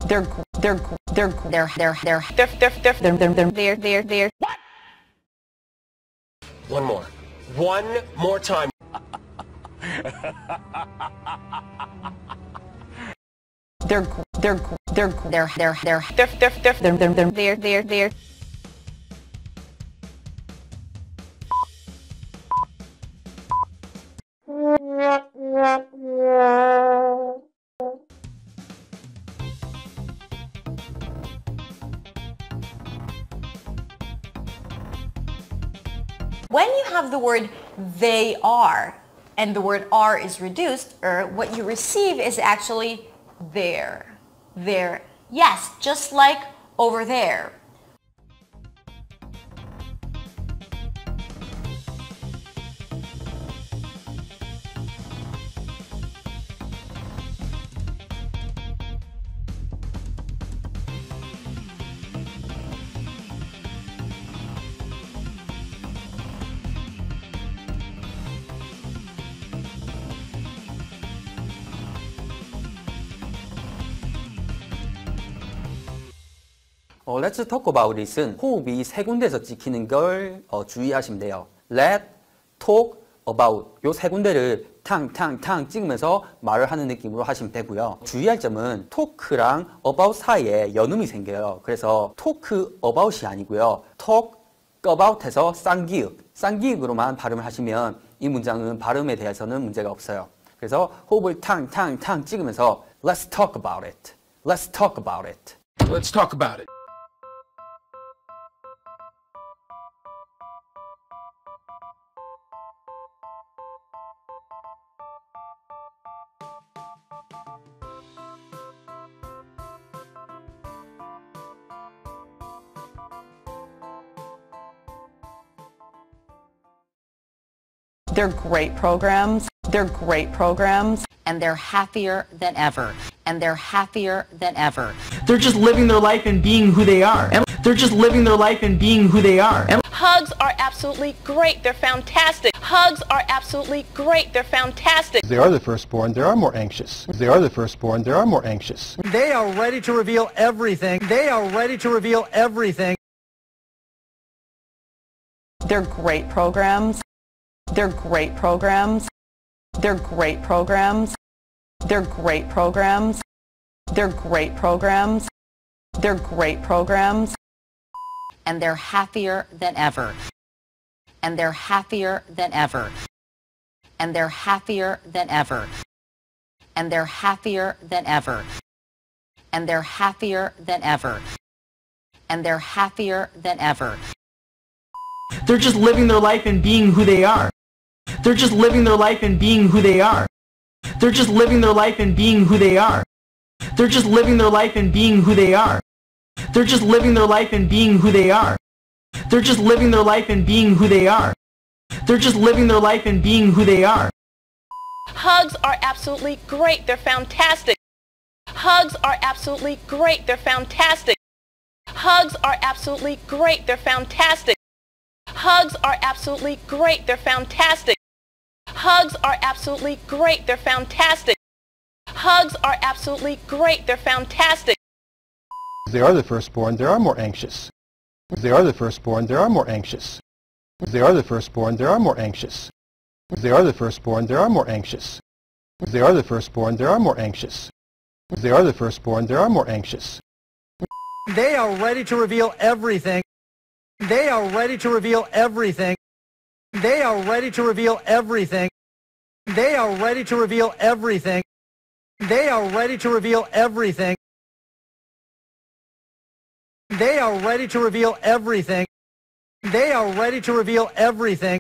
What? One more. One more time. When you have the word they are and the word are is reduced, what you receive is actually there. There. Yes, just like over there. Let's talk about this은 호흡이 세 군데에서 찍히는 걸 주의하시면 돼요. Let, talk, about 요 세 군데를 탕탕탕 찍으면서 말을 하는 느낌으로 하시면 되고요. 주의할 점은 talk랑 about 사이에 연음이 생겨요. 그래서 talk about이 아니고요. talk about 해서 쌍기역으로만 발음을 하시면 이 문장은 발음에 대해서는 문제가 없어요. 그래서 호흡을 탕탕탕 찍으면서 Let's talk about it. Let's talk about it. Let's talk about it. They're great programs. They're great programs. And they're happier than ever. And they're happier than ever. They're just living their life and being who they are. They're just living their life and being who they are. Hugs are absolutely great. They're fantastic. Hugs are absolutely great. They're fantastic. They are the firstborn. They are more anxious. They are the firstborn. They are more anxious. They are ready to reveal everything. They are ready to reveal everything. They're great programs. They're great programs. They're great programs. They're great programs. They're great programs. They're great programs. And they're happier than ever. And they're happier than ever. And they're happier than ever. And they're happier than ever. And they're happier than ever. And they're happier than ever. They're just living their life and being who they are. They're just living their life and being who they are. They're just living their life and being who they are. They're just living their life and being who they are. They're just living their life and being who they are. They're just living their life and being who they are. They're just living their life and being who they are. Hugs are absolutely great. They're fantastic. Hugs are absolutely great. They're fantastic. Hugs are absolutely great. They're fantastic. Hugs are absolutely great. They're fantastic. Hugs are absolutely great. They're fantastic. Hugs are absolutely great. They're fantastic. They are the firstborn. They are more anxious. They are the firstborn. They are more anxious. They are the firstborn. They are more anxious. They are the firstborn. They are more anxious. They are the firstborn. They are more anxious. They are the firstborn. They are more anxious. They are ready to reveal everything. They are ready to reveal everything. They are ready to reveal everything. They are ready to reveal everything. They are ready to reveal everything. They are ready to reveal everything. They are ready to reveal everything.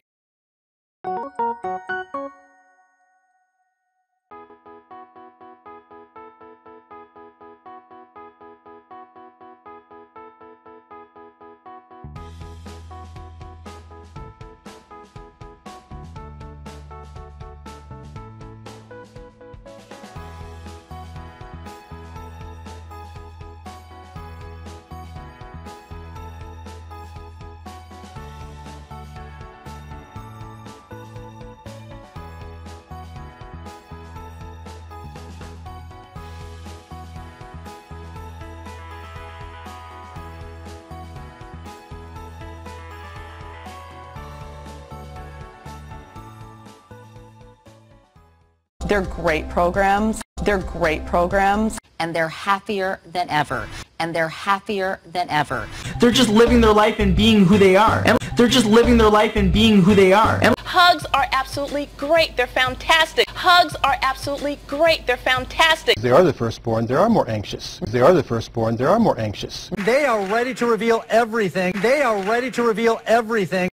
They're great programs. They're great programs. And they're happier than ever. And they're happier than ever. They're just living their life and being who they are. They're just living their life and being who they are. Hugs are absolutely great. They're fantastic. Hugs are absolutely great. They're fantastic. If they are the firstborn, they are more anxious. If they are the firstborn, they are more anxious. They are ready to reveal everything. They are ready to reveal everything.